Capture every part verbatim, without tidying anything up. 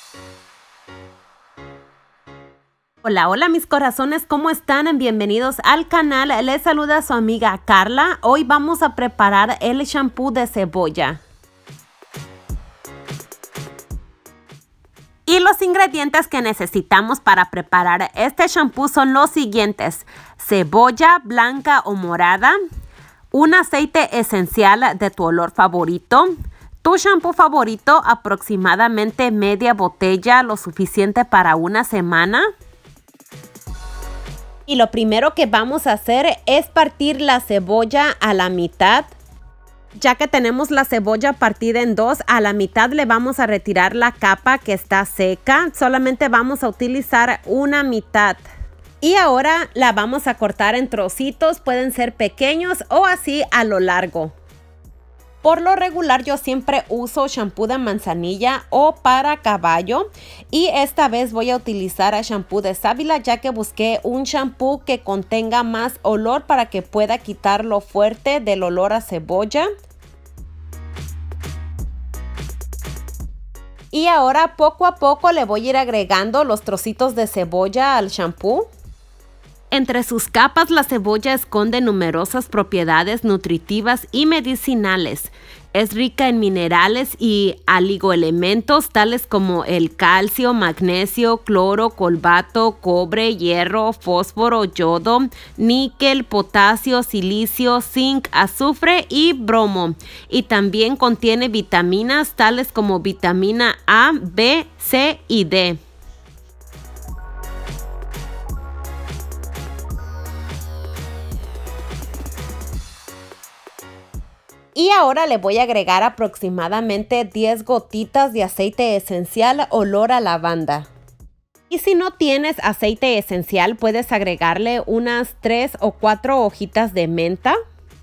Hola, hola mis corazones, ¿cómo están? Bienvenidos al canal, les saluda su amiga Carla. Hoy vamos a preparar el shampoo de cebolla. Y los ingredientes que necesitamos para preparar este shampoo son los siguientes: cebolla blanca o morada, un aceite esencial de tu olor favorito, tu shampoo favorito, aproximadamente media botella, lo suficiente para una semana. Y lo primero que vamos a hacer es partir la cebolla a la mitad. Ya que tenemos la cebolla partida en dos, a la mitad le vamos a retirar la capa que está seca. Solamente vamos a utilizar una mitad. Y ahora la vamos a cortar en trocitos, pueden ser pequeños o así a lo largo. Por lo regular yo siempre uso shampoo de manzanilla o para caballo, y esta vez voy a utilizar el shampoo de sábila, ya que busqué un shampoo que contenga más olor para que pueda quitar lo fuerte del olor a cebolla. Y ahora poco a poco le voy a ir agregando los trocitos de cebolla al shampoo. Entre sus capas, la cebolla esconde numerosas propiedades nutritivas y medicinales. Es rica en minerales y oligoelementos tales como el calcio, magnesio, cloro, cobalto, cobre, hierro, fósforo, yodo, níquel, potasio, silicio, zinc, azufre y bromo. Y también contiene vitaminas tales como vitamina A, B, C y D. Y ahora le voy a agregar aproximadamente diez gotitas de aceite esencial olor a lavanda. Y si no tienes aceite esencial, puedes agregarle unas tres o cuatro hojitas de menta.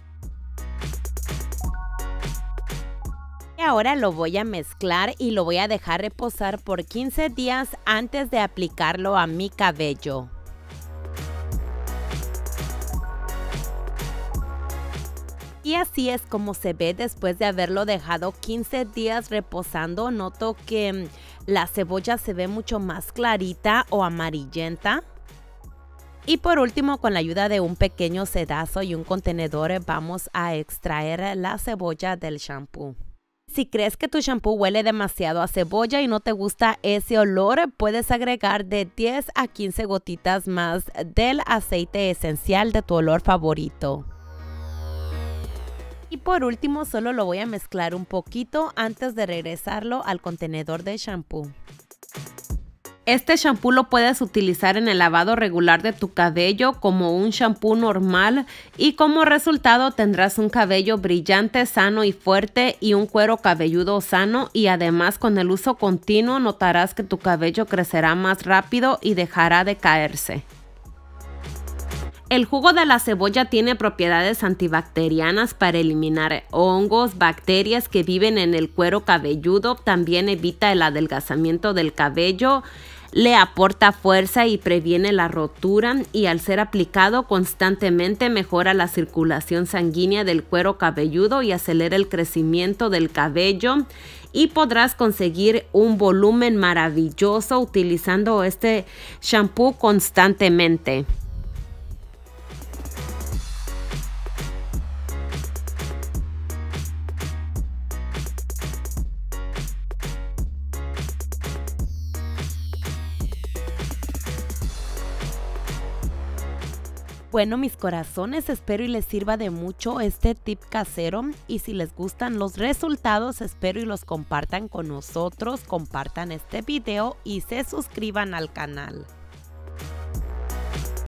Y ahora lo voy a mezclar y lo voy a dejar reposar por quince días antes de aplicarlo a mi cabello. Y así es como se ve después de haberlo dejado quince días reposando. Noto que la cebolla se ve mucho más clarita o amarillenta. Y por último, con la ayuda de un pequeño sedazo y un contenedor, vamos a extraer la cebolla del shampoo. Si crees que tu shampoo huele demasiado a cebolla y no te gusta ese olor, puedes agregar de diez a quince gotitas más del aceite esencial de tu olor favorito. Y por último, solo lo voy a mezclar un poquito antes de regresarlo al contenedor de shampoo. Este shampoo lo puedes utilizar en el lavado regular de tu cabello como un shampoo normal, y como resultado tendrás un cabello brillante, sano y fuerte, y un cuero cabelludo sano, y además con el uso continuo notarás que tu cabello crecerá más rápido y dejará de caerse. El jugo de la cebolla tiene propiedades antibacterianas para eliminar hongos, bacterias que viven en el cuero cabelludo. También evita el adelgazamiento del cabello, le aporta fuerza y previene la rotura, y al ser aplicado constantemente mejora la circulación sanguínea del cuero cabelludo y acelera el crecimiento del cabello. Y podrás conseguir un volumen maravilloso utilizando este shampoo constantemente. Bueno, mis corazones, espero y les sirva de mucho este tip casero, y si les gustan los resultados, espero y los compartan con nosotros, compartan este video y se suscriban al canal.